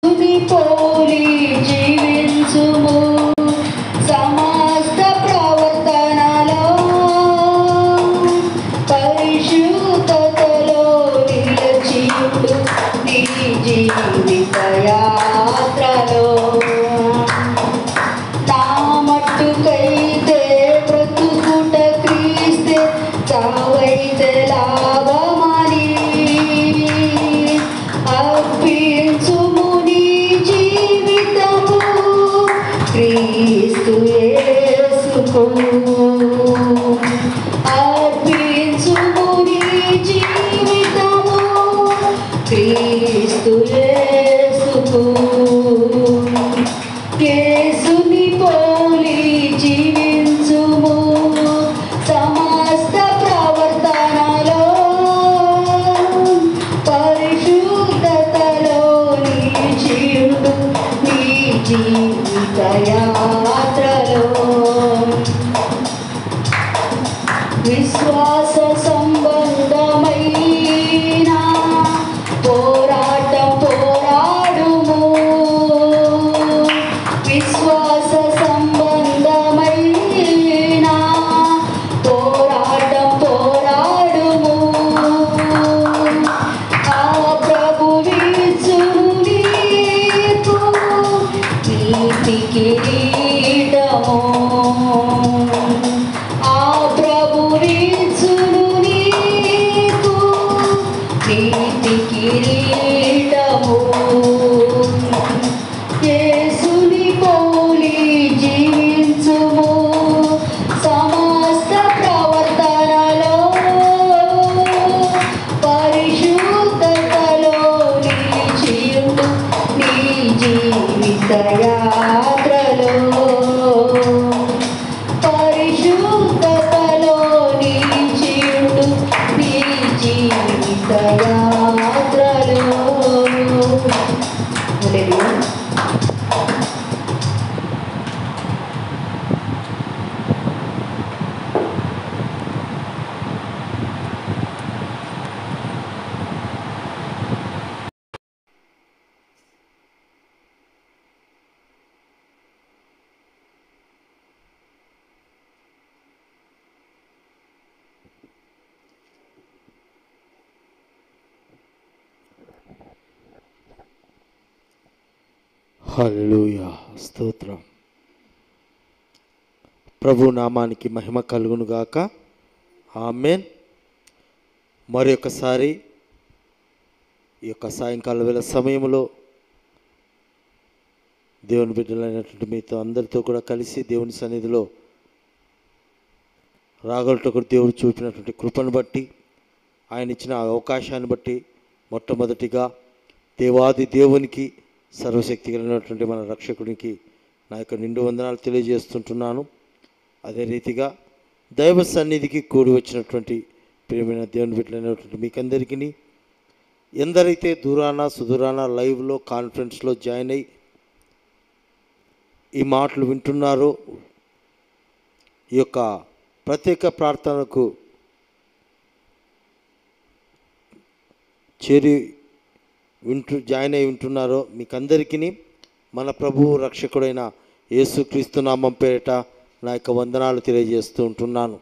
యేసుని పోలి జీవించుము సమస్త ప్రవర్తనలో పరిశుద్ధతలో నిలిచియుండు నీ జీవిత యాత్రలో నా మట్టుకైతే బ్రతుకుట క్రీస్తే చావైతే లాభమని అర్పించుము నీ జీవితము క్రీస్తు యేసుకు అర్పించుము నీ జీవితము క్రీస్తు యేసుకు యేసుని పోలి జీవించుము సమస్త ప్రవర్తనలో పరిశుద్ధతలో నిలిచియుండు నీ జీవిత యాత్రలో విశ్వాస సంబంధమైన పోరాటం పోరాడుము విశ్వాస సంబంధమైన పోరాటం పోరాడుము ఆ ప్రభువిచ్చును నీకు నీతి కిరీటము ఆ ప్రభువిచ్చును నీకు నీతి కిరీటము యేసుని పోలి జీవించుము సమస్త ప్రవర్తనలో పరిశుద్ధతలో నిలిచియుండు నీ జీవిత యాత్రలో పరిశుద్ధతలో నిలిచియుండు నీ జీవిత యాత్రలో. హల్లెలూయా. హల్లెలూయా. స్తోత్రం. ప్రభు నామానికి మహిమ కలుగును గాక. ఆమేన్. మరి ఒకసారి ఈ యొక్క సాయంకాల వేళ సమయంలో దేవుని బిడ్డలైనటువంటి మీతో అందరితో కూడా కలిసి దేవుని సన్నిధిలో రాగలటకు దేవుడు చూపినటువంటి కృపను బట్టి ఆయన ఇచ్చిన అవకాశాన్ని బట్టి మొట్టమొదటిగా దేవాది దేవునికి సర్వశక్తి కలిగినటువంటి మన రక్షకునికి నా యొక్క నిండు వందనాలు తెలియజేస్తుంటున్నాను. అదే రీతిగా దైవ సన్నిధికి కూడి వచ్చినటువంటి ప్రియమైన దేవుని బిడ్డలైనటువంటి మీకందరికీ ఎందరైతే దూరాన సుదూరాన లైవ్లో కాన్ఫరెన్స్లో జాయిన్ అయ్యి ఈ మాటలు వింటున్నారో ఈ యొక్క ప్రత్యేక ప్రార్థనకు చేరి జాయిన్ అయి ఉంటున్నారో మీకందరికీ మన ప్రభువు రక్షకుడైన యేసుక్రీస్తు నామం పేరిట నా యొక్క వందనాలు తెలియజేస్తూ ఉంటున్నాను.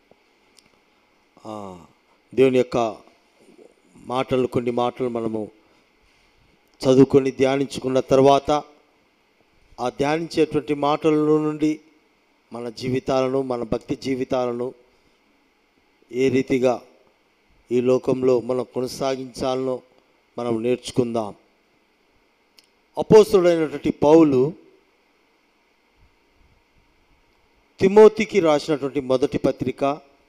దేవుని యొక్క కొన్ని మాటలు మనము చదువుకొని ధ్యానించుకున్న తర్వాత ఆ ధ్యానించేటువంటి మాటల నుండి మన జీవితాలను మన భక్తి జీవితాలను ఏ రీతిగా ఈ లోకంలో మనం కొనసాగించాలనో మనం నేర్చుకుందాం. అపోస్తలుడైనటువంటి పౌలు తిమోతికి రాసినటువంటి మొదటి పత్రిక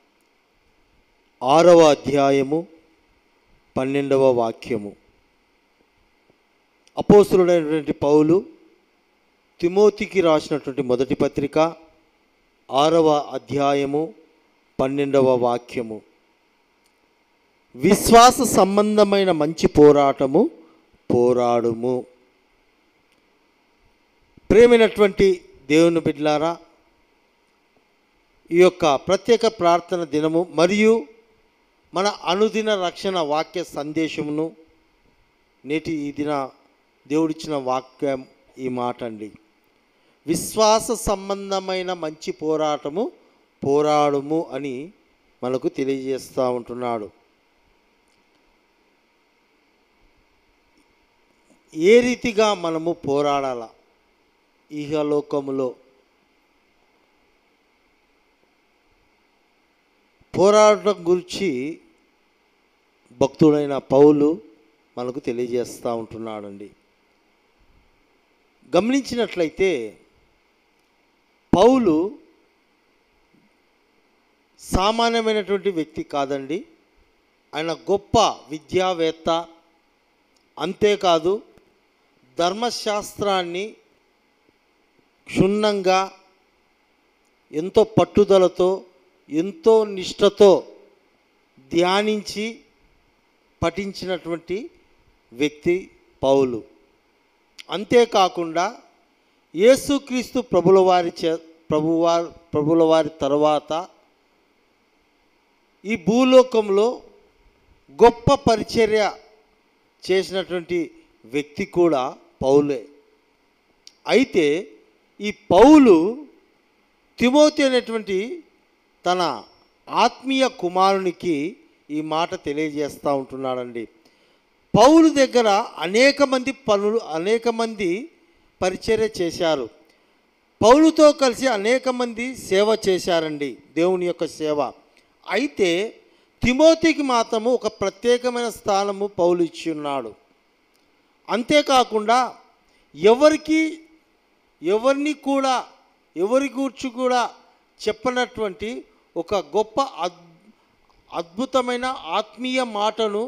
6వ అధ్యాయము 12వ వాక్యము. అపోస్తలుడైనటువంటి పౌలు తిమోతికి రాసినటువంటి మొదటి పత్రిక 6వ అధ్యాయము 12వ వాక్యము. విశ్వాస సంబంధమైన మంచి పోరాటము పోరాడుము. ప్రేమైనటువంటి దేవుని బిడ్డలారా, ఈ యొక్క ప్రత్యేక ప్రార్థన దినము మరియు మన అనుదిన రక్షణ వాక్య సందేశమును నేటి ఈ దిన దేవుడిచ్చిన వాక్యం ఈ మాట అండి. విశ్వాస సంబంధమైన మంచి పోరాడుము అని మనకు తెలియజేస్తూ ఉంటున్నాడు. ఏ రీతిగా మనము పోరాడాల ఇహలోకములో? పోరాటం గురించి భక్తుడైన పౌలు మనకు తెలియజేస్తూ ఉంటున్నాడండి. గమనించినట్లయితే పౌలు సామాన్యమైనటువంటి వ్యక్తి కాదండి. ఆయన గొప్ప విద్యావేత్త. అంతేకాదు, ధర్మశాస్త్రాన్ని క్షుణ్ణంగా ఎంతో పట్టుదలతో ఎంతో నిష్ఠతో ధ్యానించి పఠించినటువంటి వ్యక్తి పౌలు. అంతేకాకుండా యేసుక్రీస్తు ప్రభుల వారి తర్వాత ఈ భూలోకంలో గొప్ప పరిచర్య చేసినటువంటి వ్యక్తి కూడా పౌలే. అయితే ఈ పౌలు తిమోతి అనేటువంటి తన ఆత్మీయ కుమారునికి ఈ మాట తెలియజేస్తూ ఉంటున్నాడండి. పౌలు దగ్గర అనేక మంది పరిచర్య చేశారు. పౌలుతో కలిసి అనేక మంది సేవ చేశారండి, దేవుని యొక్క సేవ. అయితే తిమోతికి మాత్రము ఒక ప్రత్యేకమైన స్థానము పౌలు ఇచ్చి ఉన్నాడు. అంతేకాకుండా ఎవరి గూర్చి కూడా చెప్పనటువంటి ఒక గొప్ప అద్భుతమైన ఆత్మీయ మాటను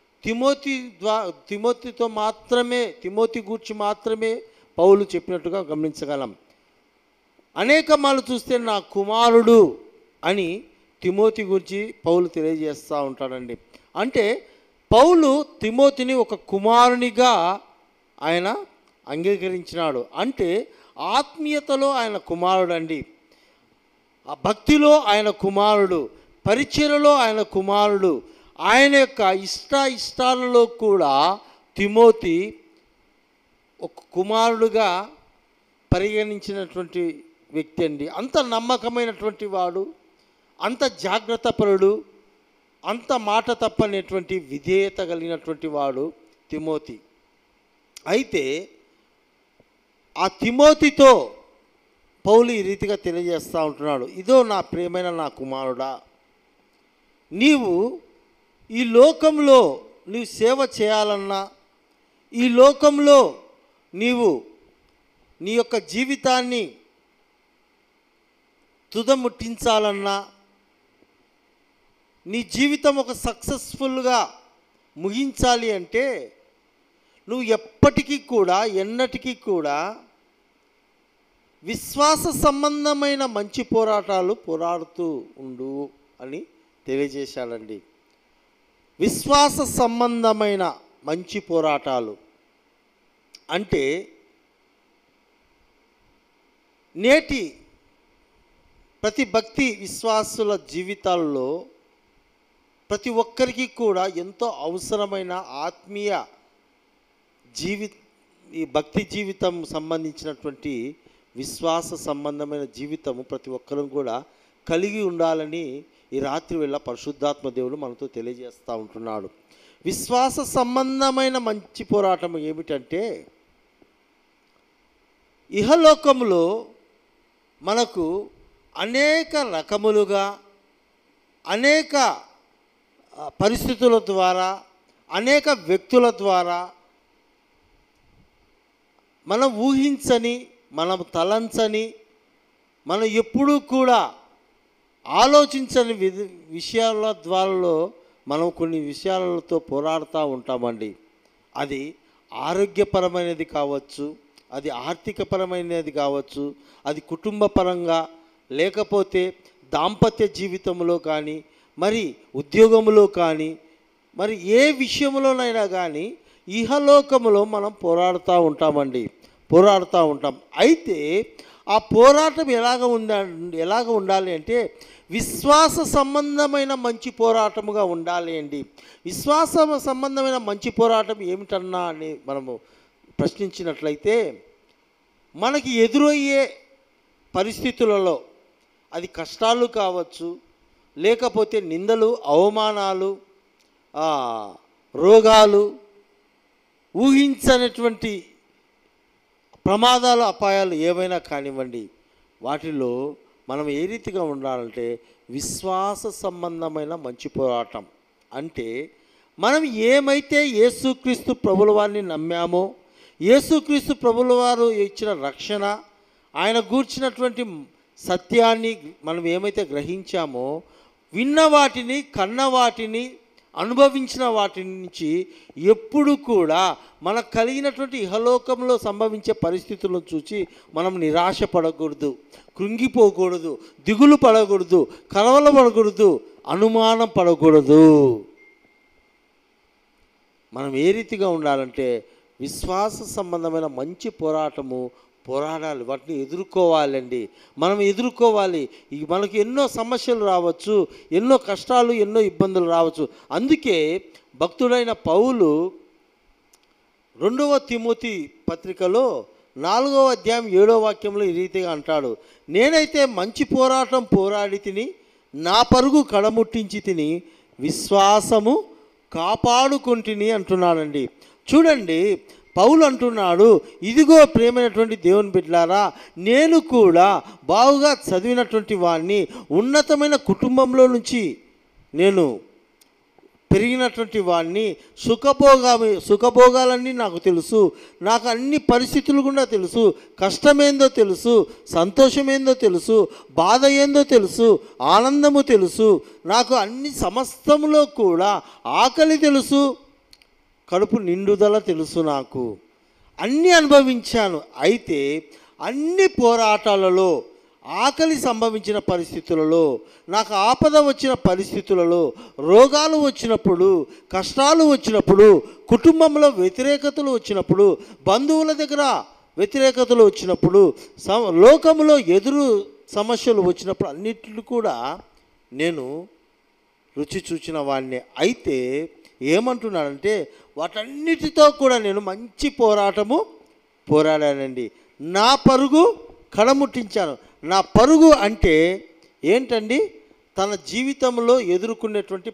తిమోతి గూర్చి మాత్రమే పౌలు చెప్పినట్టుగా గమనించగలం. అనేక మార్లు చూస్తే నా కుమారుడు అని తిమోతి గురించి పౌలు తెలియజేస్తూ ఉంటాడండి. అంటే పౌలు తిమోతిని ఒక కుమారునిగా ఆయన అంగీకరించినాడు. అంటే ఆత్మీయతలో ఆయన కుమారుడు అండి, ఆ భక్తిలో ఆయన కుమారుడు, పరిచర్యలో ఆయన కుమారుడు. ఆయన యొక్క ఇష్టాలలో కూడా తిమోతి ఒక కుమారుడుగా పరిగణించినటువంటి వ్యక్తి అండి. అంత నమ్మకమైనటువంటి వాడు, అంత జాగ్రత్తపరుడు, అంత మాట తప్పనేటువంటి విధేయత కలిగినటువంటి వాడు తిమోతి. అయితే ఆ తిమోతితో పౌలు ఈ రీతిగా తెలియజేస్తూ ఉంటున్నాడు, ఇదో నా ప్రియమైన నా కుమారుడా, నీవు ఈ లోకంలో నీవు సేవ చేయాలన్నా, ఈ లోకంలో నీవు నీ యొక్క జీవితాన్ని తుదముట్టించాలన్నా, నీ జీవితం ఒక సక్సెస్ఫుల్గా ముగించాలి అంటే నువ్వు ఎన్నటికీ కూడా విశ్వాస సంబంధమైన మంచి పోరాడుతూ ఉండు అని తెలియజేశాడండి. విశ్వాస సంబంధమైన మంచి పోరాటాలు అంటే నేటి ప్రతి భక్తి విశ్వాసుల జీవితాల్లో ప్రతి ఒక్కరికి కూడా ఎంతో అవసరమైన ఆత్మీయ ఈ భక్తి జీవితం సంబంధించినటువంటి విశ్వాస సంబంధమైన జీవితము ప్రతి ఒక్కరూ కూడా కలిగి ఉండాలని ఈ రాత్రి వేళ పరిశుద్ధాత్మ దేవుడు మనతో తెలియజేస్తూ ఉంటున్నాడు. విశ్వాస సంబంధమైన మంచి పోరాటం ఏమిటంటే, ఇహలోకంలో మనకు అనేక రకములుగా అనేక పరిస్థితుల ద్వారా అనేక వ్యక్తుల ద్వారా మనం ఊహించని, మనం తలంచని, మనం ఎప్పుడూ కూడా ఆలోచించని విషయాల ద్వారా మనం కొన్ని విషయాలతో పోరాడుతూ ఉంటామండి. అది ఆరోగ్యపరమైనది కావచ్చు, అది ఆర్థికపరమైనది కావచ్చు, అది కుటుంబపరంగా, లేకపోతే దాంపత్య జీవితంలో కానీ, మరి ఉద్యోగంలో కానీ, మరి ఏ విషయంలోనైనా కానీ ఇహలోకములో మనం పోరాడుతూ ఉంటాం. అయితే ఆ పోరాటం ఎలాగ ఉండాలి అంటే విశ్వాస సంబంధమైన మంచి పోరాటముగా ఉండాలి అండి. విశ్వాస సంబంధమైన మంచి పోరాటం ఏమిటన్నా అని మనము ప్రశ్నించినట్లయితే మనకి ఎదురయ్యే పరిస్థితులలో అది కష్టాలు కావచ్చు, లేకపోతే నిందలు, అవమానాలు, రోగాలు, ఊహించనటువంటి ప్రమాదాలు, అపాయాలు ఏవైనా కానివ్వండి, వాటిలో మనం ఏ రీతిగా ఉండాలంటే విశ్వాస సంబంధమైన మంచి పోరాటం. అంటే మనం ఏమైతే యేసుక్రీస్తు ప్రభుల వారిని నమ్మామో, యేసుక్రీస్తు ప్రభుల వారు ఇచ్చిన రక్షణ, ఆయన గూర్చినటువంటి సత్యాన్ని మనం ఏమైతే గ్రహించామో, విన్న వాటిని, కన్న వాటిని, అనుభవించిన వాటి నుంచి ఎప్పుడు కూడా మనకు కలిగినటువంటి ఇహలోకంలో సంభవించే పరిస్థితులను చూసి మనం నిరాశపడకూడదు, కృంగిపోకూడదు, దిగులు పడకూడదు, కలవరపడకూడదు, అనుమానం పడకూడదు. మనం ఏ రీతిగా ఉండాలంటే విశ్వాస సంబంధమైన మంచి పోరాడాలి, వాటిని ఎదుర్కోవాలండి. మనం ఎదుర్కోవాలి. మనకు ఎన్నో సమస్యలు రావచ్చు, ఎన్నో కష్టాలు, ఎన్నో ఇబ్బందులు రావచ్చు. అందుకే భక్తుడైన పౌలు 2వ తిమోతి పత్రికలో 4వ అధ్యాయం 7వ వాక్యంలో ఈ రీతిగా అంటాడు, నేనైతే మంచి పోరాటం పోరాడి తిని, నా పరుగు కడముట్టించి తిని, విశ్వాసము కాపాడుకుంటుని అంటున్నాడండి. చూడండి, పౌలు అంటున్నాడు, ఇదిగో ప్రేమైనటువంటి దేవుని బిడ్డలారా, నేను కూడా బాగుగా చదివినటువంటి వాడిని, ఉన్నతమైన కుటుంబంలో నుంచి నేను పెరిగినటువంటి వాడిని, సుఖభోగాలన్నీ నాకు తెలుసు, నాకు అన్ని పరిస్థితులు కూడా తెలుసు, కష్టమేందో తెలుసు, సంతోషమేందో తెలుసు, బాధ ఏందో తెలుసు, ఆనందము తెలుసు, నాకు అన్ని సమస్తములో కూడా ఆకలి తెలుసు, కడుపు నిండుదల తెలుసు, నాకు అన్నీ అనుభవించాను. అయితే అన్ని పోరాటాలలో, ఆకలి సంభవించిన పరిస్థితులలో, నాకు ఆపద వచ్చిన పరిస్థితులలో, రోగాలు వచ్చినప్పుడు, కష్టాలు వచ్చినప్పుడు, కుటుంబంలో వ్యతిరేకతలు వచ్చినప్పుడు, బంధువుల దగ్గర వ్యతిరేకతలు వచ్చినప్పుడు, లోకంలో ఎదురు సమస్యలు వచ్చినప్పుడు అన్నిటిని కూడా నేను రుచి చూచిన వాడిని. అయితే ఏమంటున్నాడంటే వాటన్నిటితో కూడా నేను మంచి పోరాడానండి, నా పరుగు కడముట్టించాను. నా పరుగు అంటే ఏంటండి? తన జీవితంలో ఎదుర్కొనేటువంటి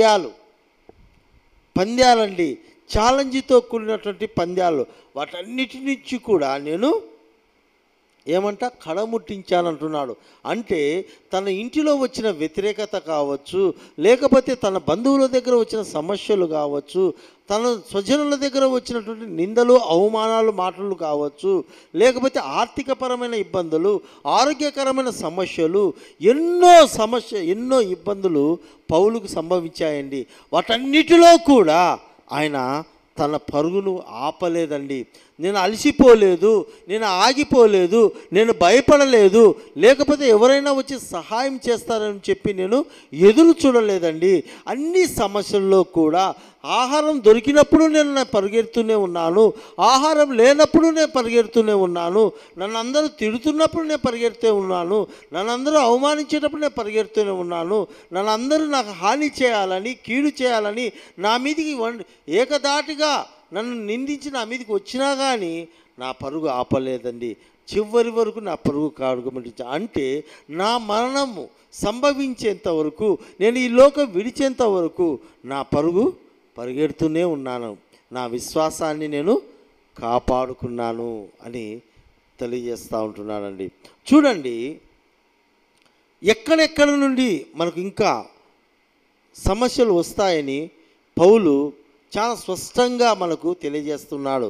పంద్యాలండి, ఛాలెంజ్తో కూడినటువంటి పంద్యాలు, వాటన్నిటి నుంచి కూడా నేను కడముట్టించాను అంటున్నాడు. అంటే తన ఇంటిలో వచ్చిన వ్యతిరేకత కావచ్చు, లేకపోతే తన బంధువుల దగ్గర వచ్చిన సమస్యలు కావచ్చు, తన స్వజనుల దగ్గర వచ్చినటువంటి నిందలు, అవమానాలు, మాటలు కావచ్చు, లేకపోతే ఆర్థికపరమైన ఇబ్బందులు, ఆరోగ్యకరమైన సమస్యలు, ఎన్నో ఇబ్బందులు పౌలుకు సంభవించాయండి. వాటన్నిటిలో కూడా ఆయన తన పరుగును ఆపలేదండి. నేను అలసిపోలేదు, నేను ఆగిపోలేదు, నేను భయపడలేదు, లేకపోతే ఎవరైనా వచ్చి సహాయం చేస్తారని చెప్పి నేను ఎదురు చూడలేదండి. అన్ని సమస్యల్లో కూడా ఆహారం దొరికినప్పుడు నేను పరిగెడుతూనే ఉన్నాను, ఆహారం లేనప్పుడు నేను పరిగెడుతూనే ఉన్నాను, నన్ను అందరూ తిడుతున్నప్పుడు నేను పరిగెడుతూ ఉన్నాను, నన్ను అందరూ అవమానించేటప్పుడు నేను పరిగెడుతూనే ఉన్నాను, నన్ను అందరూ నాకు హాని చేయాలని, కీడు చేయాలని నా మీదికి ఏకదాటిగా నన్ను నిందించి నా మీదకి వచ్చినా కానీ నా పరుగు ఆపలేదండి. చివరి వరకు నా పరుగు కాడుకోమంటే, అంటే నా మరణము సంభవించేంత వరకు, నేను ఈ లోకం విడిచేంత వరకు నా పరిగెడుతూనే ఉన్నాను, నా విశ్వాసాన్ని నేను కాపాడుకున్నాను అని తెలియజేస్తూ ఉంటున్నానండి. చూడండి, ఎక్కడెక్కడ నుండి మనకు ఇంకా సమస్యలు వస్తాయని పౌలు చాలా స్పష్టంగా మనకు తెలియజేస్తున్నాడు.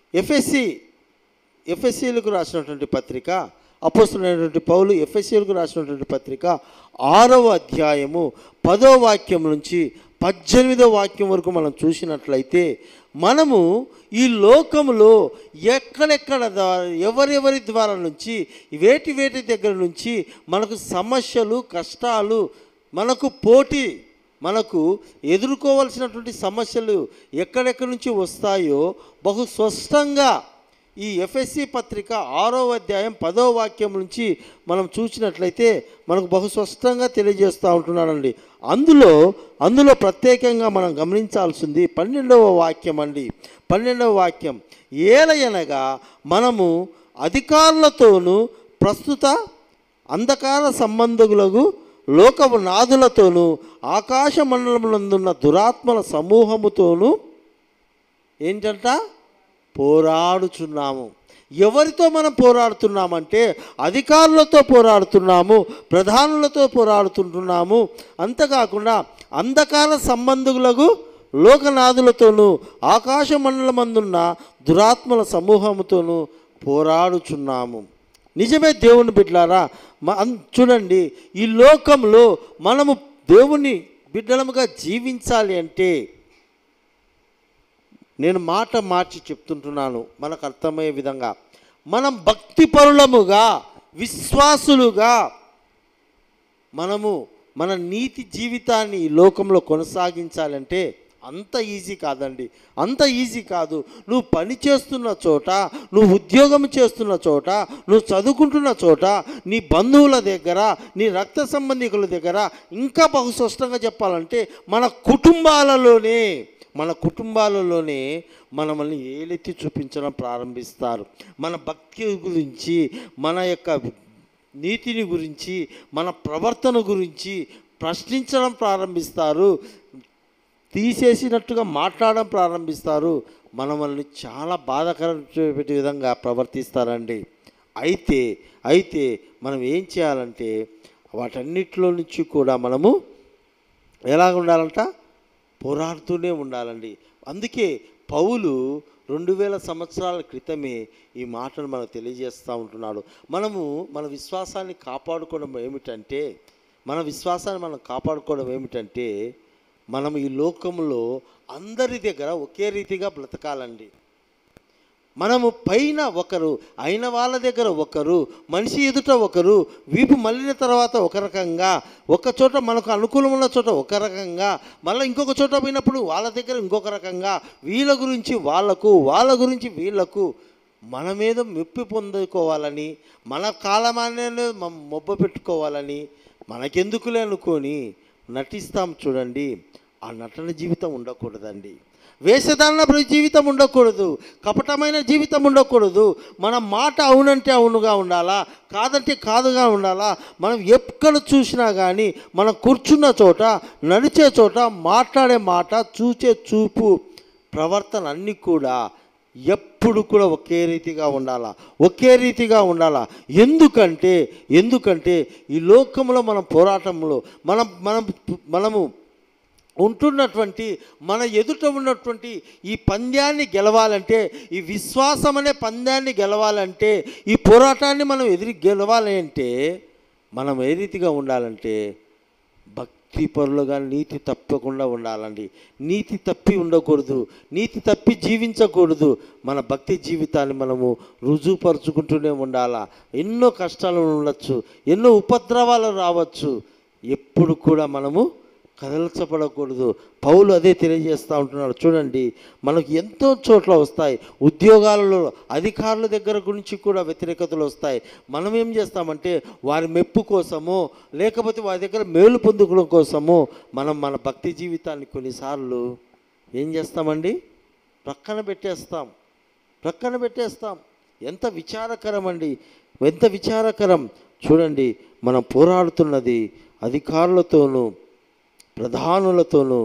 ఎఫెసీలకు రాసినటువంటి పత్రిక, అపోస్తలుడైనటువంటి పౌలు ఎఫెసీలకు రాసినటువంటి పత్రిక 6వ అధ్యాయము 10వ వాక్యం నుంచి 18వ వాక్యం వరకు మనం చూసినట్లయితే, మనము ఈ లోకములో ఎక్కడెక్కడ ఎవరెవరి ద్వారా నుంచి, వేటి దగ్గర నుంచి మనకు సమస్యలు, కష్టాలు, మనకు పోటీ, మనకు ఎదుర్కోవాల్సినటువంటి సమస్యలు ఎక్కడెక్కడి నుంచి వస్తాయో బహు స్పష్టంగా ఈ ఎఫ్ఎస్సి పత్రిక 6వ అధ్యాయం 10వ వాక్యం నుంచి మనం చూసినట్లయితే మనకు బహు స్పష్టంగా తెలియజేస్తూ ఉంటున్నాడండి. అందులో ప్రత్యేకంగా మనం గమనించాల్సింది 12వ వాక్యం అండి. 12వ వాక్యం, ఏలయనగా మనము అధికారులతోనూ ప్రస్తుత అంధకార సంబంధులకు లోకపు నాదులతోనూ ఆకాశ మండలమునందున్న దురాత్మల సమూహముతోనూ ఏంటంట పోరాడుచున్నాము. ఎవరితో మనం పోరాడుతున్నామంటే అధికారులతో పోరాడుతున్నాము, ప్రధానులతో పోరాడుతుంటున్నాము. అంతేకాకుండా అంధకార సంబంధులకు లోకనాథులతోనూ ఆకాశ మండలమందున్న దురాత్మల సమూహముతోనూ పోరాడుచున్నాము. నిజమే దేవుని బిడ్డలారా, చూడండి, ఈ లోకంలో మనము దేవుని బిడ్డలముగా జీవించాలి అంటే నేను మాట మార్చి చెప్తుంటున్నాను మనకు అర్థమయ్యే విధంగా. మనం భక్తిపరులముగా, విశ్వాసులుగా మనము మన నీతి జీవితాన్ని ఈ లోకంలో కొనసాగించాలంటే అంత ఈజీ కాదండి, అంత ఈజీ కాదు. నువ్వు పని చేస్తున్న చోట, నువ్వు ఉద్యోగం చేస్తున్న చోట, నువ్వు చదువుకుంటున్న చోట, నీ బంధువుల దగ్గర, నీ రక్త సంబంధికుల దగ్గర, ఇంకా బహు స్పష్టంగా చెప్పాలంటే మన కుటుంబాలలోనే మనల్ని ఏలెత్తి చూపించడం ప్రారంభిస్తారు. మన భక్తి గురించి, మన యొక్క నీతిని గురించి, మన ప్రవర్తన గురించి ప్రశ్నించడం ప్రారంభిస్తారు, తీసేసినట్టుగా మాట్లాడడం ప్రారంభిస్తారు, మనల్ని చాలా బాధాకరమైన విధంగా ప్రవర్తిస్తారండి. అయితే మనం ఏం చేయాలంటే వాటన్నిటిలో నుంచి కూడా మనము ఎలా ఉండాలంట, పోరాడుతూనే ఉండాలండి. అందుకే పౌలు 2000 సంవత్సరాల క్రితమే ఈ మాటను మనకు తెలియజేస్తూ ఉంటున్నాడు. మనము మన విశ్వాసాన్ని కాపాడుకోవడం ఏమిటంటే మనం ఈ లోకంలో అందరి దగ్గర ఒకే రీతిగా బ్రతకాలండి. మనము పైన ఒకరు, అయిన వాళ్ళ దగ్గర ఒకరు, మనిషి ఎదుట ఒకరు, వీపు మళ్ళిన తర్వాత ఒక రకంగా, ఒక చోట మనకు అనుకూలమున్న చోట ఒక రకంగా, మళ్ళీ ఇంకొక చోట పోయినప్పుడు వాళ్ళ దగ్గర ఇంకొక రకంగా, వీళ్ళ గురించి వాళ్ళకు, వాళ్ళ గురించి వీళ్ళకు మన మీద మెప్పి పొందుకోవాలని, మన కాలమాన్యాన్ని మొబ్బ పెట్టుకోవాలని, మనకెందుకులే అనుకొని నటిస్తాం చూడండి. ఆ నటన జీవితం ఉండకూడదండి. వేషధారణ జీవితం ఉండకూడదు, కపటమైన జీవితం ఉండకూడదు. మన మాట అవునంటే అవునుగా ఉండాలా, కాదంటే కాదుగా ఉండాలా. మనం ఎక్కడ చూసినా కానీ మనం కూర్చున్న చోట, నడిచే చోట, మాట్లాడే మాట, చూసే చూపు, ప్రవర్తన అన్నీ కూడా ఎప్పుడు కూడా ఒకే రీతిగా ఉండాలా. ఎందుకంటే ఈ లోకంలో మన పోరాటంలో మనము ఉంటున్నటువంటి, మన ఎదుట ఉన్నటువంటి ఈ పంద్యాన్ని గెలవాలంటే, ఈ విశ్వాసం అనే పంద్యాన్ని గెలవాలంటే, ఈ పోరాటాన్ని మనం గెలవాలి అంటే మనం ఏ రీతిగా ఉండాలంటే భక్తిపరులుగా నీతి తప్పకుండా ఉండాలండి. నీతి తప్పి ఉండకూడదు, నీతి తప్పి జీవించకూడదు. మన భక్తి జీవితాన్ని మనము రుజువుపరుచుకుంటూనే ఉండాలా. ఎన్నో కష్టాలు ఉండొచ్చు, ఎన్నో ఉపద్రవాలు రావచ్చు, ఎప్పుడు కూడా మనము కదల్చబడకూడదు. పౌలు అదే తెలియజేస్తూ ఉంటున్నాడు. చూడండి, మనకు ఎంతో చోట్ల వస్తాయి, ఉద్యోగాలలో అధికారుల దగ్గర గురించి కూడా వ్యతిరేకతలు వస్తాయి. మనం ఏం చేస్తామంటే వారి మెప్పు కోసమో, లేకపోతే వారి దగ్గర మేలు పొందుకోవడం కోసమో మనం మన భక్తి జీవితాన్ని కొన్నిసార్లు ఏం చేస్తామండి, ప్రక్కన పెట్టేస్తాం. ఎంత విచారకరం అండి, ఎంత విచారకరం. చూడండి, మనం పోరాడుతున్నది అధికారులతోనూ, ప్రధానులతోనూ,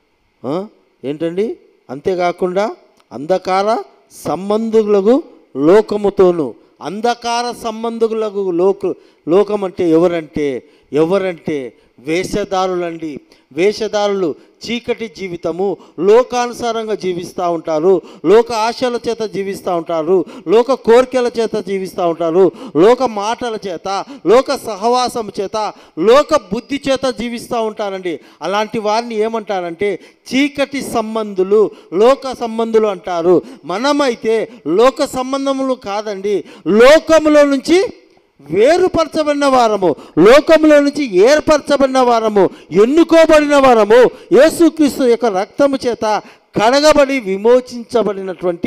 ఏంటండి, అంతేకాకుండా అంధకార సంబంధులకు లోకముతోనూ. అంధకార సంబంధులకు లోకం అంటే ఎవరంటే వేషధారులండి. వేషధారులు చీకటి జీవితము, లోకానుసారంగా జీవిస్తూ ఉంటారు, లోక ఆశల చేత జీవిస్తూ ఉంటారు, లోక కోరికల చేత జీవిస్తూ ఉంటారు, లోక మాటల చేత, లోక సహవాసం చేత, లోక బుద్ధి చేత జీవిస్తూ ఉంటారండి. అలాంటి వారిని ఏమంటారంటే చీకటి సంబంధులు, లోక సంబంధులు అంటారు. మనమైతే లోక సంబంధములు కాదండి, లోకములో నుంచి వేరుపరచబడిన వారము, లోకంలో నుంచి ఏర్పరచబడిన వారము, ఎన్నుకోబడిన వారము, యేసుక్రీస్తు యొక్క రక్తము చేత కడగబడి విమోచించబడినటువంటి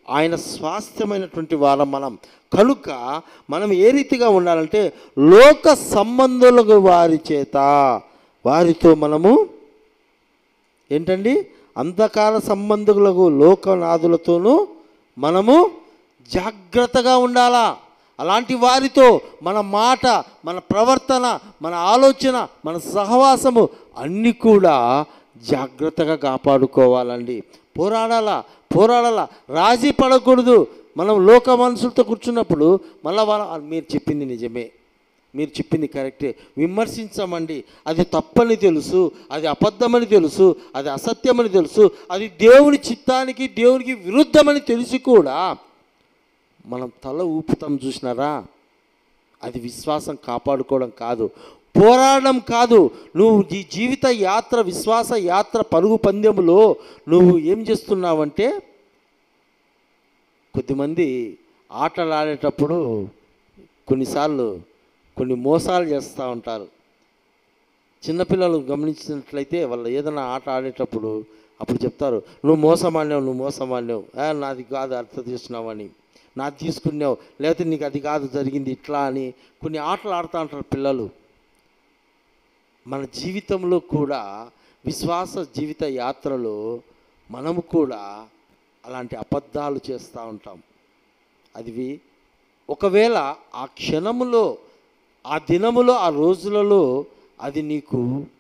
ఆయన స్వాస్థ్యమైనటువంటి వారం మనం. కనుక మనం ఏ రీతిగా ఉండాలంటే లోక సంబంధులకు వారితో మనము ఏంటండి, అంధకార సంబంధులకు లోకనాథులతోనూ మనము జాగ్రత్తగా ఉండాలా. అలాంటి వారితో మన మాట, మన ప్రవర్తన, మన ఆలోచన, మన సహవాసము అన్నీ కూడా జాగ్రత్తగా కాపాడుకోవాలండి. పోరాడాలా, రాజీ పడకూడదు. మనం లోక మనుషులతో కూర్చున్నప్పుడు మళ్ళీ మీరు చెప్పింది నిజమే, మీరు చెప్పింది కరెక్టే, విమర్శించమండి. అది తప్పని తెలుసు, అది అబద్ధమని తెలుసు, అది అసత్యమని తెలుసు, అది దేవుని చిత్తానికి దేవునికి విరుద్ధమని తెలిసి కూడా మనం తల ఊపుతాం. చూసినారా, అది విశ్వాసం కాపాడుకోవడం కాదు, పోరాడడం కాదు. నువ్వు ఈ జీవిత యాత్ర, విశ్వాస యాత్ర పరుగు పందెములో నువ్వు ఏం చేస్తున్నావంటే, కొద్దిమంది ఆటలు ఆడేటప్పుడు కొన్నిసార్లు కొన్ని మోసాలు చేస్తూ ఉంటారు. చిన్నపిల్లలు గమనించినట్లయితే వాళ్ళు ఏదైనా ఆట ఆడేటప్పుడు అప్పుడు చెప్తారు, నువ్వు మోసం ఆడినావు, నాది కాదు అర్థం చేస్తున్నావని, నాది తీసుకున్నావు, లేకపోతే నీకు అది కాదు జరిగింది ఇట్లా అని కొన్ని ఆటలు ఆడుతూ ఉంటారు పిల్లలు. మన జీవితంలో కూడా, విశ్వాస జీవిత యాత్రలో మనము కూడా అలాంటి అబద్ధాలు చేస్తూ ఉంటాం. అది ఒకవేళ ఆ క్షణములో, ఆ దినములో, ఆ రోజులలో అది నీకు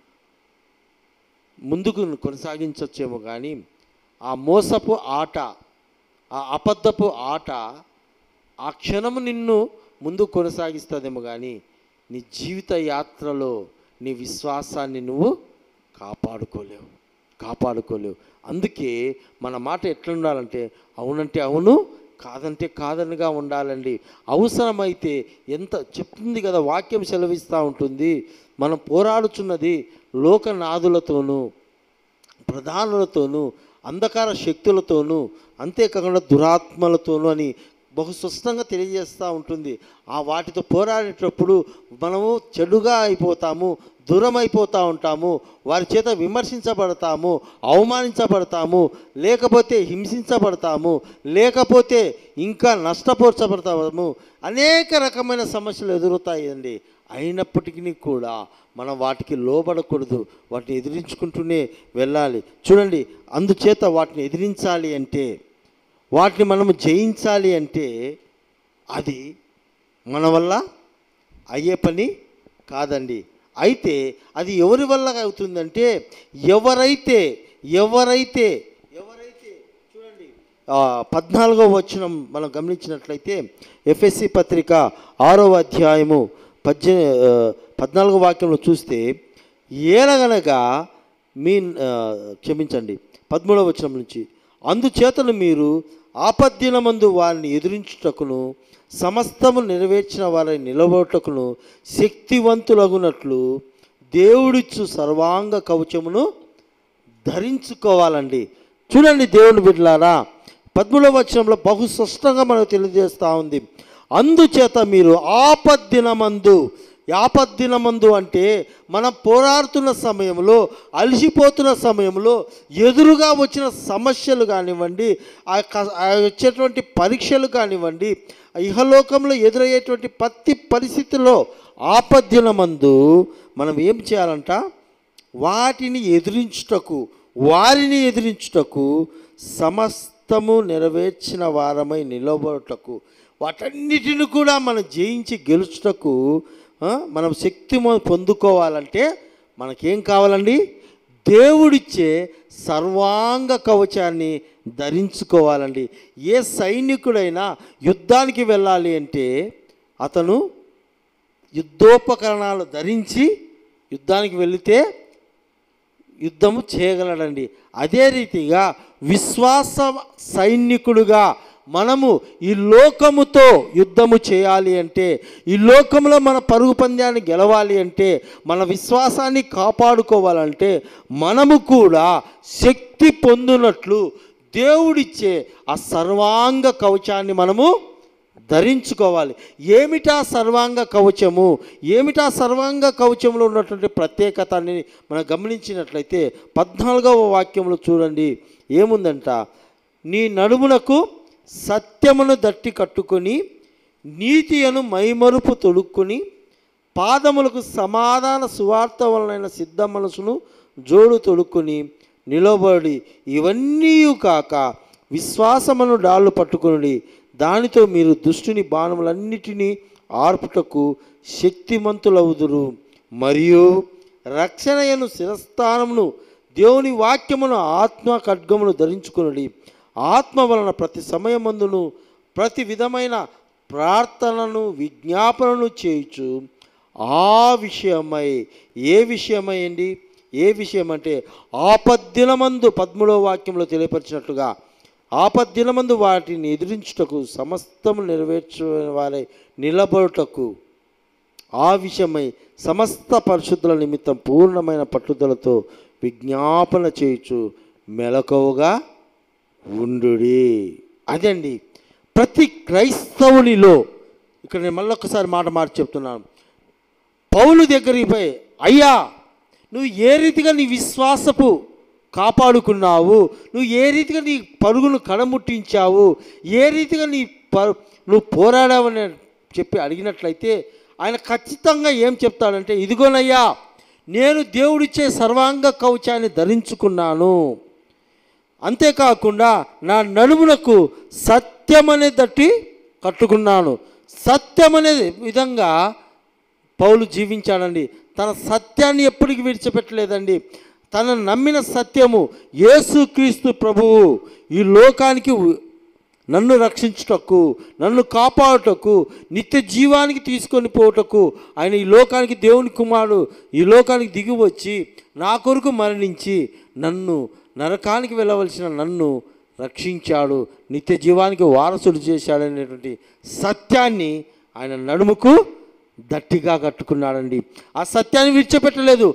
ముందుకు కొనసాగించవచ్చేమో, కానీ ఆ మోసపు ఆట, ఆ అబద్ధపు ఆట ఆ క్షణము నిన్ను ముందుకు కొనసాగిస్తుందేమో, కానీ నీ జీవిత యాత్రలో నీ విశ్వాసాన్ని నువ్వు కాపాడుకోలేవు. అందుకే మన మాట ఎట్లా ఉండాలంటే అవునంటే అవును, కాదంటే కాదనిగా ఉండాలండి. అవసరమైతే ఎంత చెప్తుంది కదా, వాక్యం సెలవిస్తూ ఉంటుంది, మనం పోరాడుచున్నది లోకనాథులతోనూ, ప్రధానులతోనూ, అంధకార శక్తులతోనూ, అంతేకాకుండా దురాత్మలతోనూ అని బహు స్పష్టంగా తెలియజేస్తూ ఉంటుంది. ఆ వాటితో పోరాడేటప్పుడు మనము చెడుగా అయిపోతాము, దూరం అయిపోతూ ఉంటాము, వారి చేత విమర్శించబడతాము, అవమానించబడతాము, లేకపోతే హింసించబడతాము, లేకపోతే ఇంకా నష్టపరచబడతాము. అనేక రకమైన సమస్యలు ఎదురవుతాయండి. అయినప్పటికీ కూడా మనం వాటికి లోబడకూడదు, వాటిని ఎదిరించుకుంటూనే వెళ్ళాలి. చూడండి, అందుచేత వాటిని ఎదిరించాలి అంటే, వాటిని మనము జయించాలి అంటే అది మన వల్ల అయ్యే పని కాదండి. అయితే అది ఎవరి వల్ల అవుతుందంటే, ఎవరైతే చూడండి 14వ వచనం మనం గమనించినట్లయితే, ఎఫెసీ పత్రిక 6వ అధ్యాయము 14వ వాక్యంలో చూస్తే, ఏలగనగా క్షమించండి 13వ వచనం నుంచి, అందుచేతను మీరు ఆపద్దినమందు వారిని ఎదిరించుటకును, సమస్తము నెరవేర్చిన వారిని నిలబడుటకును శక్తివంతులగునట్లు దేవుడిచ్చు సర్వాంగ కవచమును ధరించుకోవాలండి. చూడండి దేవుని బిడ్డలారా, 13వ వచనంలో బహు స్పష్టంగా మనకు తెలియజేస్తూ ఉంది, అందుచేత మీరు ఆపద్దినమందు అంటే మనం పోరాడుతున్న సమయంలో, అలసిపోతున్న సమయంలో ఎదురుగా వచ్చిన సమస్యలు కానివ్వండి, వచ్చేటువంటి పరీక్షలు కానివ్వండి, ఇహలోకంలో ఎదురయ్యేటువంటి ప్రతి పరిస్థితిలో ఆపద్దినమందు మనం ఏం చేయాలంట, వారిని ఎదిరించుటకు సమస్తము నెరవేర్చిన వారమై నిలబడుటకు, వాటన్నిటిని కూడా మనం జయించి గెలుచుటకు మనం శక్తి పొందుకోవాలంటే మనకేం కావాలండి, దేవుడిచ్చే సర్వాంగ కవచాన్ని ధరించుకోవాలండి. ఏ సైనికుడైనా యుద్ధానికి వెళ్ళాలి అంటే అతను యుద్ధోపకరణాలు ధరించి యుద్ధానికి వెళితే యుద్ధము చేయగలడండి. అదే రీతిగా విశ్వాస సైనికుడుగా మనము ఈ లోకముతో యుద్ధము చేయాలి అంటే, ఈ లోకంలో మన పరుగు పంద్యాన్ని గెలవాలి అంటే, మన విశ్వాసాన్ని కాపాడుకోవాలంటే మనము కూడా శక్తి పొందినట్లు దేవుడిచ్చే ఆ సర్వాంగ కవచాన్ని మనము ధరించుకోవాలి. ఏమిటా సర్వాంగ కవచము? ఏమిటా సర్వాంగ కవచంలో ఉన్నటువంటి ప్రత్యేకతని మనం గమనించినట్లయితే 14వ వాక్యంలో చూడండి ఏముందంట, నీ నడుమునకు సత్యమును దట్టి కట్టుకొని నీతియను మైమరుపు తొడుక్కొని పాదములకు సమాధాన సువార్త వలన సిద్ధ మనసును జోడు తొడుక్కొని నిలబడి ఇవన్నీ కాక విశ్వాసమును డాళ్ళు పట్టుకొనుడి, దానితో మీరు దుష్టుని బాణములన్నిటినీ ఆర్పుటకు శక్తిమంతులవుదురు. మరియు రక్షణయను శిరస్థానమును దేవుని వాక్యమును ఆత్మ ఖడ్గమును ధరించుకొనుడి. ఆత్మ వలన ప్రతి సమయమందును ప్రతి విధమైన ప్రార్థనను విజ్ఞాపనను చేయుచు ఆ విషయమై, ఏ విషయమై అండి, ఏ విషయం అంటే ఆపద్దినమందు 13వ వాక్యంలో తెలియపరిచినట్లుగా ఆపద్దినమందు వాటిని ఎదిరించుటకు సమస్తము నెరవేర్చు వారే నిలబడుటకు ఆ విషయమై సమస్త పరిశుద్ధుల నిమిత్తం పూర్ణమైన పట్టుదలతో విజ్ఞాపన చేయుచు మెలకువగా ఉండుడి. అదండి ప్రతి క్రైస్తవునిలో. ఇక్కడ నేను మళ్ళొక్కసారి మాట చెప్తున్నాను. పౌలు దగ్గరికి పోయి, అయ్యా నువ్వు ఏ రీతిగా నీ విశ్వాసపు కాపాడుకున్నావు, నువ్వు ఏ రీతిగా నీ పరుగును కడముట్టించావు, ఏ రీతిగా నువ్వు పోరాడావని చెప్పి అడిగినట్లయితే ఆయన ఖచ్చితంగా ఏం చెప్తాడంటే, ఇదిగోనయ్యా నేను దేవుడిచ్చే సర్వాంగ కవచాన్ని ధరించుకున్నాను, అంతేకాకుండా నా నడుమునకు సత్యమనే దట్టి కట్టుకున్నాను. సత్యమనే విధంగా పౌలు జీవించాడండి. తన సత్యాన్ని ఎప్పటికీ విడిచిపెట్టలేదండి. తనను నమ్మిన సత్యము యేసుక్రీస్తు ప్రభువు ఈ లోకానికి నన్ను రక్షించుటకు, నన్ను కాపాడుటకు, నిత్య జీవానికి తీసుకొని పోవుటకు ఆయన ఈ లోకానికి, దేవుని కుమారుడు ఈ లోకానికి దిగి వచ్చి నా కొరకు మరణించి నన్ను నరకానికి వెళ్ళవలసిన నన్ను రక్షించాడు, నిత్య జీవానికి వారసుడు చేశాడనేటువంటి సత్యాన్ని ఆయన నడుముకు దట్టిగా కట్టుకున్నాడండి. ఆ సత్యాన్ని విడిచిపెట్టలేదు.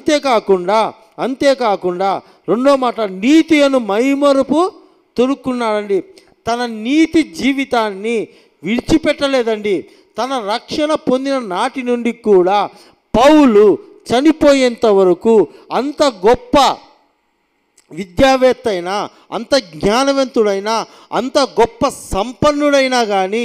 అంతేకాకుండా రెండో మాట, నీతి అను మైమరుపు తొడుక్కున్నాడండి. తన నీతి జీవితాన్ని విడిచిపెట్టలేదండి. తన రక్షణ పొందిన నాటి నుండి కూడా పౌలు చనిపోయేంత వరకు అంత గొప్ప విద్యావేత్త అయినా, అంత జ్ఞానవంతుడైనా, అంత గొప్ప సంపన్నుడైనా కానీ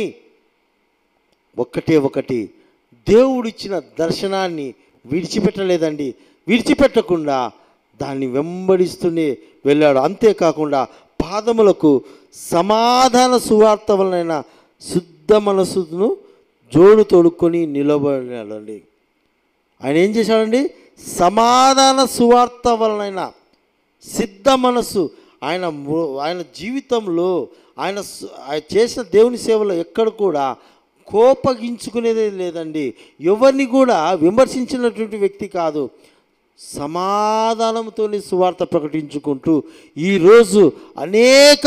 ఒకటి దేవుడిచ్చిన దర్శనాన్ని విడిచిపెట్టలేదండి. విడిచిపెట్టకుండా దాన్ని వెంబడిస్తూనే వెళ్ళాడు. అంతేకాకుండా పాదములకు సమాధాన సువార్త వలన శుద్ధ మనసును జోడు తొడుక్కొని నిలబడినాడండి. ఆయన ఏం చేశాడండి? సమాధాన సువార్త వలన సిద్ధ మనసు. ఆయన జీవితంలో ఆయన చేసిన దేవుని సేవలో ఎక్కడ కూడా కోపగించుకునేదే లేదండి. ఎవరిని కూడా విమర్శించినటువంటి వ్యక్తి కాదు. సమాధానంతో సువార్త ప్రకటించుకుంటూ ఈరోజు అనేక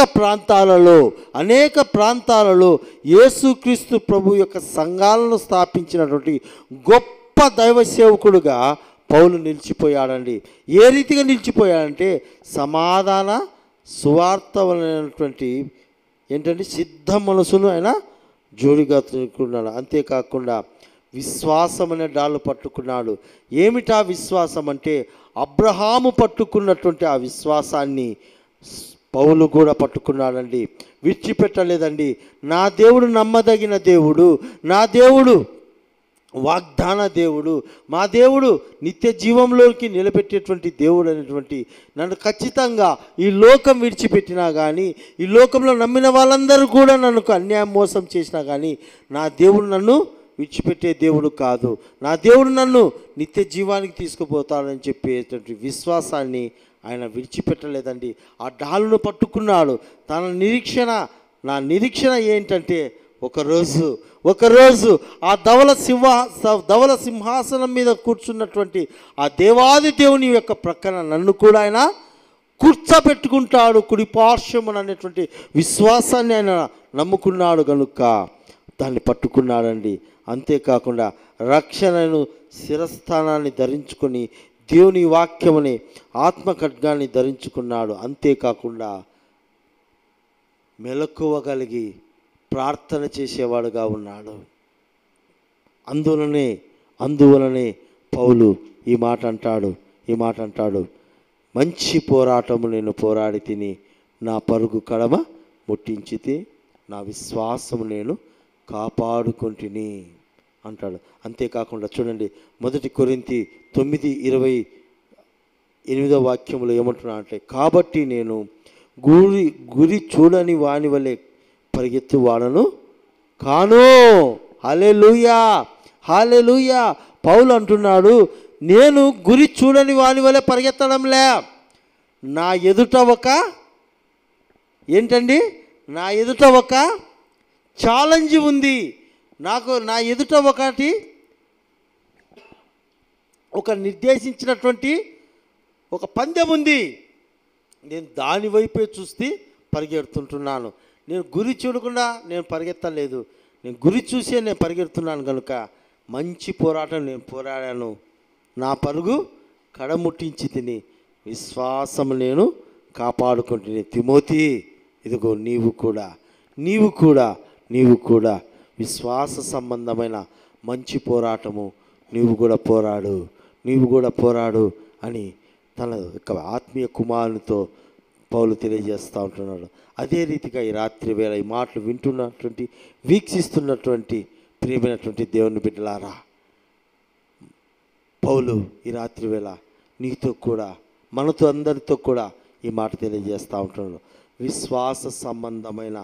ప్రాంతాలలో యేసుక్రీస్తు ప్రభు యొక్క సంఘాలను స్థాపించినటువంటి గొప్ప దైవ సేవకుడుగా పౌలు నిలిచిపోయాడండి. ఏ రీతిగా నిలిచిపోయాడంటే సమాధాన సువార్త వలనటువంటి ఏంటంటే సిద్ధ మనసును ఆయన జోడిగా తీసుకున్నాడు. అంతేకాకుండా విశ్వాసం అనే డాళ్ళు పట్టుకున్నాడు. ఏమిటా విశ్వాసం అంటే అబ్రహాము పట్టుకున్నటువంటి ఆ విశ్వాసాన్ని పౌలు కూడా పట్టుకున్నాడండి. విడిచిపెట్టలేదండి. నా దేవుడు నమ్మదగిన దేవుడు, నా దేవుడు వాగ్దాన దేవుడు, మా దేవుడు నిత్య జీవంలోకి నిలబెట్టేటువంటి దేవుడు అనేటువంటి నన్ను ఖచ్చితంగా ఈ లోకం విడిచిపెట్టినా కానీ, ఈ లోకంలో నమ్మిన వాళ్ళందరూ కూడా నన్ను అన్యాయం మోసం చేసినా కానీ నా దేవుడు నన్ను విడిచిపెట్టే దేవుడు కాదు, నా దేవుడు నన్ను నిత్య జీవానికి తీసుకుపోతాడని చెప్పేటువంటి విశ్వాసాన్ని ఆయన విడిచిపెట్టలేదండి. ఆ డాలును పట్టుకున్నాడు. నా నిరీక్షణ ఏంటంటే ఒకరోజు ఆ ధవల సింహాసనం మీద కూర్చున్నటువంటి ఆ దేవాది దేవుని యొక్క ప్రక్కన నన్ను కూడా ఆయన కూర్చోబెట్టుకుంటాడు కుడిపార్శ్వమున అనేటువంటి విశ్వాసాన్ని ఆయన నమ్ముకున్నాడు కనుక దాన్ని పట్టుకున్నాడండి. అంతేకాకుండా రక్షణను శిరస్థానాన్ని ధరించుకొని దేవుని వాక్యముని ఆత్మ ఖడ్గాన్ని ధరించుకున్నాడు. అంతేకాకుండా మెలకువగలిగి ప్రార్థన చేసేవాడుగా ఉన్నాడు. అందువలనే పౌలు ఈ మాట అంటాడు, మంచి పోరాటము నేను పోరాడి తిని నా పరుగు కడమ ముట్టించితే నా విశ్వాసము నేను కాపాడుకుంటుని అంటాడు. అంతేకాకుండా చూడండి, 1 కొరింథీ 9:28 వాక్యంలో ఏమంటున్నా అంటే, కాబట్టి నేను గురి చూడని వాని వలె పరిగెత్తి వాడను కాను. హల్లెలూయా, హల్లెలూయా. పౌలు అంటున్నాడు, నేను గురి చూడని వాని వలె పరిగెత్తడంలే. నా ఎదుట ఒక ఏంటండి, నా ఎదుట ఒక ఛాలెంజ్ ఉంది. నా ఎదుట ఒక నిర్దేశించినటువంటి ఒక పందెం ఉంది. నేను దాని వైపే చూస్తే పరిగెడుతుంటున్నాను. నేను గురి చూడకుండా నేను పరిగెత్తలేదు, నేను గురి చూసే నేను పరిగెడుతున్నాను కనుక మంచి పోరాటం నేను పోరాడాను, నా పరుగు కడముట్టించి తిని విశ్వాసం నేను కాపాడుకుంటుని. తిమోతి, ఇదిగో నీవు కూడా విశ్వాస సంబంధమైన మంచి పోరాటము నీవు కూడా పోరాడు అని తన యొక్క ఆత్మీయ కుమారునితో పౌలు తెలియజేస్తూ ఉంటున్నాడు. అదే రీతిగా ఈ రాత్రి వేళ ఈ మాటలు వింటున్నటువంటి, వీక్షిస్తున్నటువంటి ప్రియమైనటువంటి దేవుని బిడ్డలారా, పౌలు ఈ రాత్రి వేళ నీతో కూడా, మనతో అందరితో కూడా ఈ మాట తెలియజేస్తూ ఉంటున్నాడు. విశ్వాస సంబంధమైన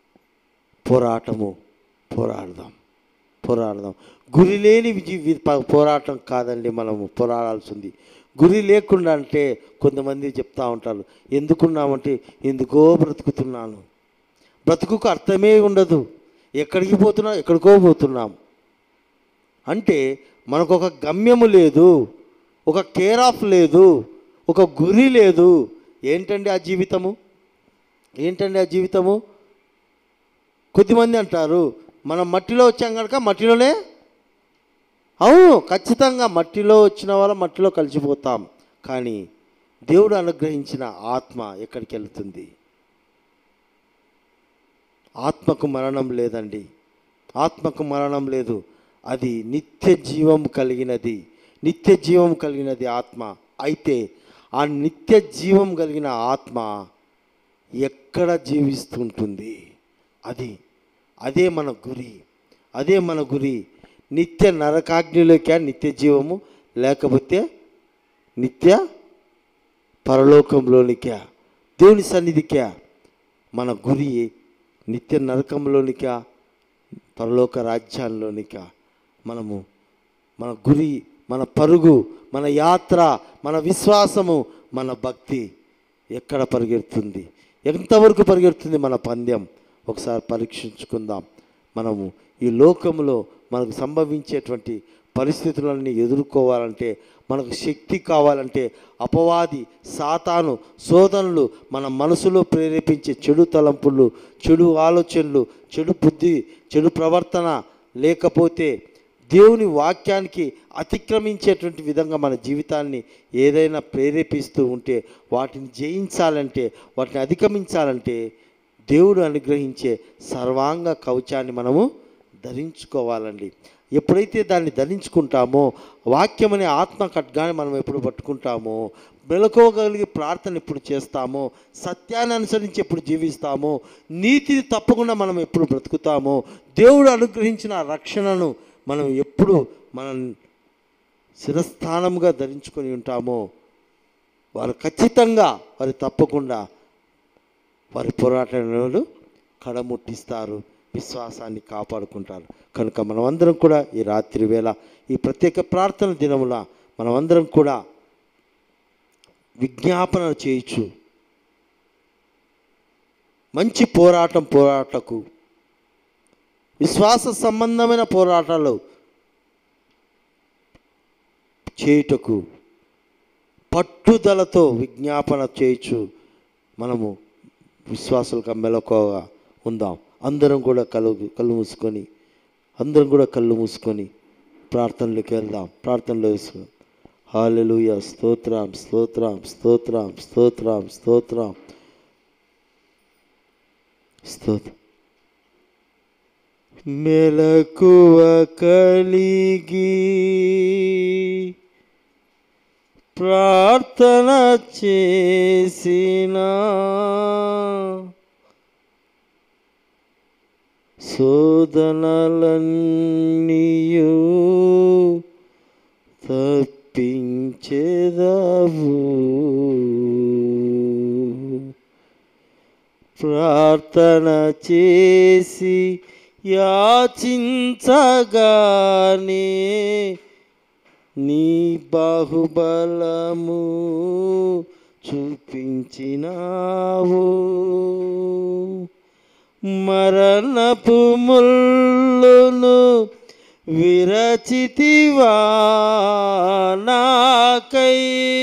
పోరాడదాం. గురి లేని పోరాటం కాదండి మనము పోరాడాల్సింది. గురి లేకుండా అంటే కొంతమంది చెప్తూ ఉంటారు, ఎందుకున్నామంటే ఎందుకో బ్రతుకుతున్నాను, బ్రతుకుకు అర్థమే ఉండదు, ఎక్కడికో పోతున్నాం అంటే మనకు ఒక గమ్యము లేదు, ఒక కేర్ ఆఫ్ లేదు, ఒక గురి లేదు. ఏంటండి ఆ జీవితము? కొద్దిమంది అంటారు, మనం మట్టిలో వచ్చాం కనుక మట్టిలోనే, అవును, ఖచ్చితంగా మట్టిలో వచ్చిన వాళ్ళ మట్టిలో కలిసిపోతాం. కానీ దేవుడు అనుగ్రహించిన ఆత్మ ఎక్కడికి వెళ్తుంది? ఆత్మకు మరణం లేదండి, ఆత్మకు మరణం లేదు. అది నిత్య జీవం కలిగినది ఆత్మ. అయితే ఆ నిత్య జీవం కలిగిన ఆత్మ ఎక్కడ జీవిస్తుంటుంది? అదే మన గురి. నిత్య నరకాగ్నిలోకా నిత్య జీవము, లేకపోతే నిత్య పరలోకంలోనికా, దేవుని సన్నిధికా? మన గురి నిత్య నరకంలోనికా, పరలోక రాజ్యాల్లోనికా? మన గురి, మన పరుగు, మన యాత్ర, మన విశ్వాసము, మన భక్తి ఎక్కడ పరిగెడుతుంది? ఎంతవరకు పరిగెడుతుంది మన పందెం? ఒకసారి పరీక్షించుకుందాం. మనము ఈ లోకంలో మనకు సంభవించేటువంటి పరిస్థితులన్నీ ఎదుర్కోవాలంటే, మనకు శక్తి కావాలంటే, అపవాది సాతాను శోధనలు, మన మనసులో ప్రేరేపించే చెడు తలంపులు, చెడు ఆలోచనలు, చెడు బుద్ధి, చెడు ప్రవర్తన, లేకపోతే దేవుని వాక్యానికి అతిక్రమించేటువంటి విధంగా మన జీవితాన్ని ఏదైనా ప్రేరేపిస్తూ ఉంటే, వాటిని జయించాలంటే, వాటిని అధిగమించాలంటే దేవుడు అనుగ్రహించే సర్వాంగ కవచాన్ని మనము ధరించుకోవాలండి. ఎప్పుడైతే దాన్ని ధరించుకుంటామో, వాక్యం అనే ఆత్మ ఖడ్గాన్ని మనం ఎప్పుడు పట్టుకుంటామో, మెలకువగలిగి ప్రార్థన ఎప్పుడు చేస్తామో, సత్యాన్ని అనుసరించి ఎప్పుడు జీవిస్తామో, నీతిని తప్పకుండా మనం ఎప్పుడు బ్రతుకుతామో, దేవుడు అనుగ్రహించిన రక్షణను మనం ఎప్పుడు మనం శిరస్థానంగా ధరించుకొని ఉంటామో, వారు ఖచ్చితంగా, వారు తప్పకుండా వారి పోరాటాలను కడముట్టిస్తారు, విశ్వాసాన్ని కాపాడుకుంటారు. కనుక మనమందరం కూడా ఈ రాత్రి వేళ, ఈ ప్రత్యేక ప్రార్థన దినముల మనమందరం కూడా విజ్ఞాపన చేయొచ్చు. మంచి పోరాటకు, విశ్వాస సంబంధమైన పోరాటాలు చేయుటకు పట్టుదలతో విజ్ఞాపన చేయొచ్చు. మనము విశ్వాసులుగా మెలకువగా ఉందాం. అందరం కూడా కళ్ళు మూసుకొని ప్రార్థనలోకి వెళ్దాం. ప్రార్థనలో వేసుకుందాం. హల్లెలూయా, స్తోత్రం, స్తోత్రం, స్తోత్రం, స్తోత్రం, స్తోత్రం, స్తోత్రం. మెలకువ కలిగి ప్రార్థన చేసిన శోధనలన్నీయు తప్పించెదవు. ప్రార్థన చేసి యాచించగానే నీ బాహుబలము చూపించినావు. మరణపు ముళ్ళును విరచితివా నాకై.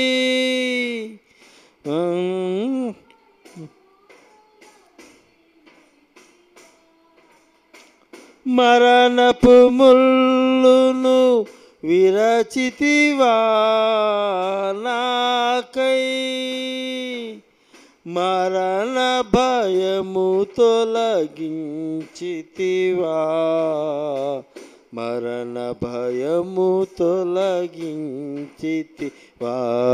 మరణపు ముళ్ళును విరచితివా నాకై. మరణ భయము తొలగించితివా. మరణ భయము తొలగించితివా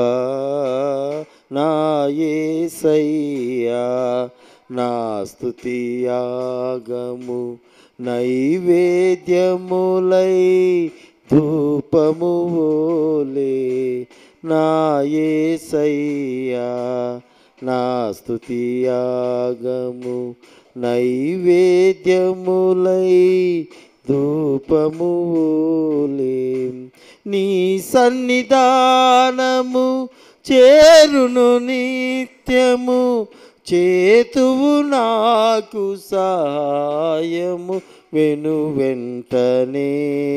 నా యేసయ్యా. నా స్తుతియాగము నైవేద్యములై ధూపము వోలే నా యేసయ్యా. నా స్తుతియాగము నైవేద్యములై ధూపము వోలే. నీ సన్నిధానము చేరును నిత్యము. చేతువు నాకు సహాయము వెను వెంటనే.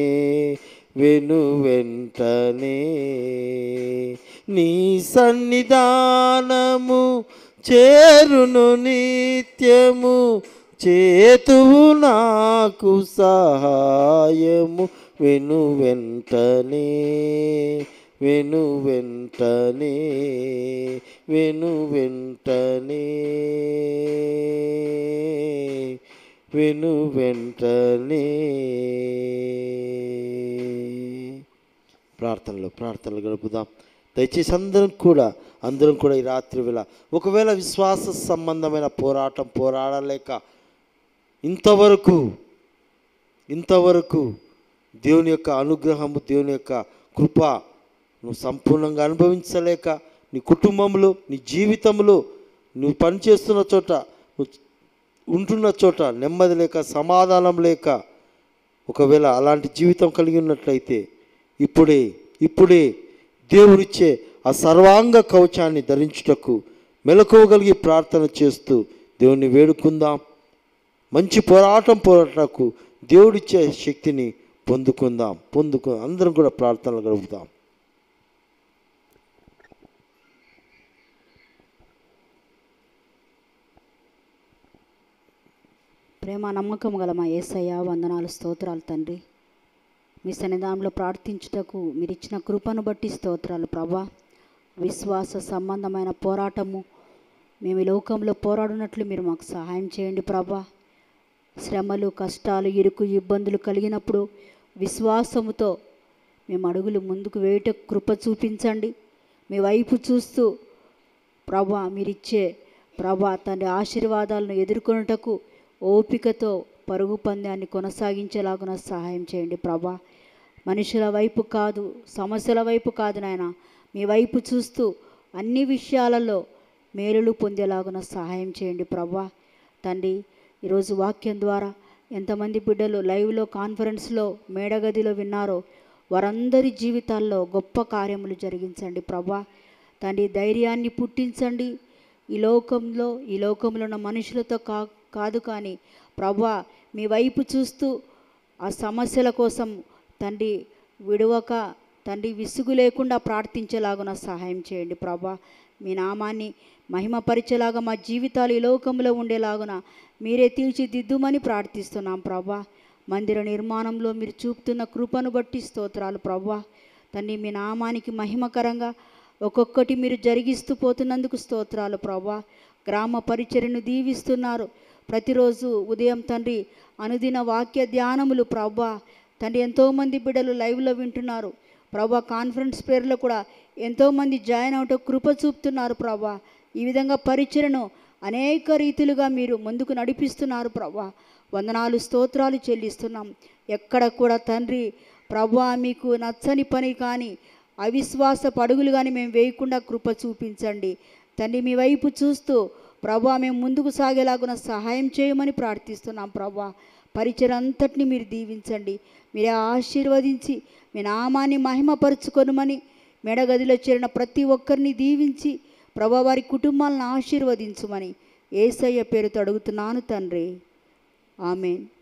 నీ సన్నిధానము చేరును నిత్యము. చేతువు నాకు సహాయము వెను వెంటనే. ప్రార్థనలు గడుపుదాం. దయచేసి అందరం కూడా ఈ రాత్రి వేళ ఒకవేళ విశ్వాస సంబంధమైన పోరాడలేక ఇంతవరకు దేవుని యొక్క అనుగ్రహము, దేవుని యొక్క కృప నువ్వు సంపూర్ణంగా అనుభవించలేక, నీ కుటుంబంలో, నీ జీవితంలో, నువ్వు పనిచేస్తున్న చోట, నువ్వు ఉంటున్న చోట నెమ్మది లేక, సమాధానం లేక, ఒకవేళ అలాంటి జీవితం కలిగి ఉన్నట్లయితే ఇప్పుడే దేవుడిచ్చే ఆ సర్వాంగ కవచాన్ని ధరించుటకు మెలకువగలిగి ప్రార్థన చేస్తూ దేవుణ్ణి వేడుకుందాం. మంచి పోరాటకు దేవుడిచ్చే శక్తిని పొందుకుందాం. అందరం కూడా ప్రార్థనలు గడుపుదాం. ప్రేమ నమ్మకం గల మా యేసయ్య, వందనాలు, స్తోత్రాలు తండ్రి. మీ సన్నిధానంలో ప్రార్థించుటకు మీరు ఇచ్చిన కృపను బట్టి స్తోత్రాలు ప్రభా. విశ్వాస సంబంధమైన పోరాటము మేము ఈ లోకంలో పోరాడినట్లు మీరు మాకు సహాయం చేయండి ప్రభా. శ్రమలు, కష్టాలు, ఇరుకు, ఇబ్బందులు కలిగినప్పుడు విశ్వాసముతో మేము అడుగులు ముందుకు వేయట కృప చూపించండి. మీ వైపు చూస్తూ ప్రభా మీరిచ్చే ప్రభా తండ్రి ఆశీర్వాదాలను ఎదుర్కొనుటకు ఓపికతో పరుగు పందాన్ని కొనసాగించేలాగున సహాయం చేయండి ప్రభా. మనుషుల వైపు కాదు, సమస్యల వైపు కాదు నాయన, మీ వైపు చూస్తూ అన్ని విషయాలలో మేలులు పొందేలాగున సహాయం చేయండి ప్రభా. తండ్రి, ఈరోజు వాక్యం ద్వారా ఎంతమంది బిడ్డలు లైవ్లో, కాన్ఫరెన్స్లో, మేడగదిలో విన్నారో వారందరి జీవితాల్లో గొప్ప కార్యములు జరిగించండి ప్రభా. తండ్రి, ధైర్యాన్ని పుట్టించండి. ఈ లోకంలో ఉన్న మనుషులతో కాదు కానీ ప్రభా మీ వైపు చూస్తూ ఆ సమస్యల కోసం తండ్రి విడవక తండ్రి విసుగు లేకుండా ప్రార్థించేలాగున సహాయం చేయండి ప్రభా. మీ నామాన్ని మహిమపరిచేలాగా మా జీవితాలు ఈ లోకంలో ఉండేలాగున మీరే తీర్చిదిద్దుమని ప్రార్థిస్తున్నాం ప్రభా. మందిర నిర్మాణంలో మీరు చూపుతున్న కృపను బట్టి స్తోత్రాలు ప్రభా. తండ్రి, మీ నామానికి మహిమకరంగా ఒక్కొక్కటి మీరు జరిగిస్తూ పోతున్నందుకు స్తోత్రాలు ప్రభా. గ్రామ పరిచర్యను దీవిస్తున్నారు. ప్రతిరోజు ఉదయం తండ్రి అనుదిన వాక్య ధ్యానములు ప్రభా. తండ్రి, ఎంతోమంది బిడ్డలు లైవ్లో వింటున్నారు ప్రభా. కాన్ఫరెన్స్ పేరులో కూడా ఎంతోమంది జాయిన్ అవటం కృప చూపుతున్నారు ప్రభా. ఈ విధంగా పరిచర్యను అనేక రీతిలుగా మీరు ముందుకు నడిపిస్తున్నారు ప్రభా. వందనాలు స్తోత్రాలు చెల్లిస్తున్నాం. ఎక్కడ కూడా తండ్రి ప్రభువా మీకు నచ్చని పని కానీ అవిశ్వాస పడుగులు కానీ మేము వేయకుండా కృప చూపించండి తండ్రి. మీ వైపు చూస్తూ ప్రభువా మేము ముందుకు సాగేలాగున సహాయం చేయమని ప్రార్థిస్తున్నాం. ప్రభువా పరిచయం అంతటిని మీరు దీవించండి, మీరే ఆశీర్వదించి మీ నామాన్ని మహిమపరుచుకొనుమని మెడగదిలో చేరిన ప్రతి ఒక్కరిని దీవించి ప్రభువా వారి కుటుంబాలను ఆశీర్వదించుమని యేసయ్య పేరుతో అడుగుతున్నాను తండ్రి. ఆమేన్.